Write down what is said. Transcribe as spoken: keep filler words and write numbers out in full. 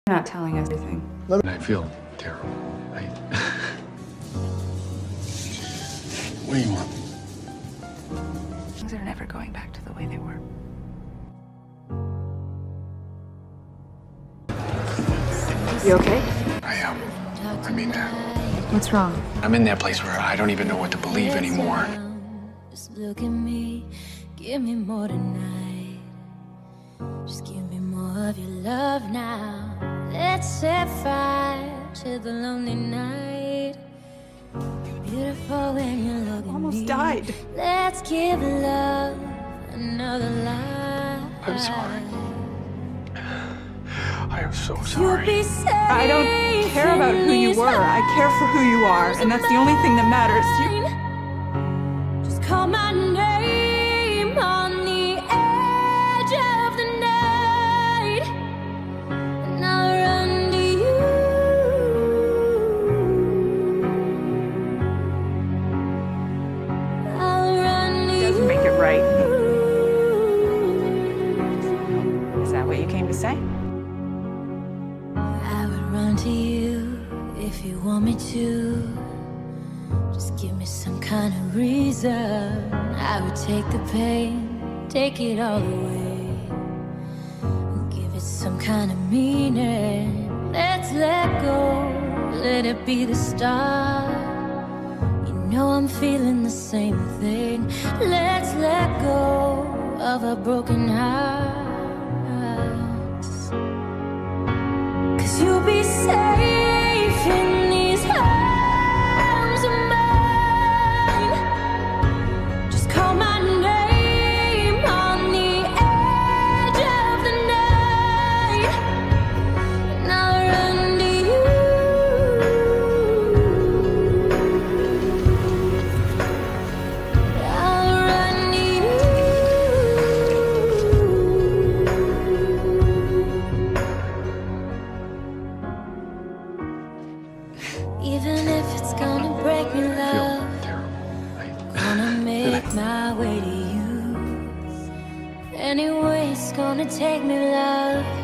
You're not telling us everything. I feel terrible. I... What do you want? Things are never going back to the way they were. You okay? I am. I mean, uh, What's wrong? I'm in that place where I don't even know what to believe anymore. Just look at me, give me more tonight. Just give me more of your love now. Let's set fire to the lonely night. You're beautiful when you look at Almost me. died. Let's give love another life. I'm sorry. I am so You'll sorry. be safe. I don't care about who you were. I care for who you are, and that's the only thing that matters. You... Just call my name on the edge of the night, and I'll run to you. I'll run to you. Doesn't make it right. Is that what you came to say? I would run to you if you want me to. Just give me some kind of reason. I would take the pain, take it all away, and give it some kind of meaning. Let's let go, let it be the start. You know I'm feeling the same thing. Let's let go of a broken heart. You'll be safe in these arms of mine. Just call my name on the edge of the night, and I'll run to you. I'll run to you. Even if it's gonna break me, I love, feel terrible. I... gonna make my way to you. Anyway, it's gonna take me, love.